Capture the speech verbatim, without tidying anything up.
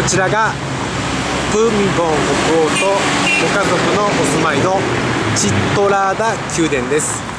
こちらがプーミンポン国王とご家族のお住まいのチットラーダ宮殿です。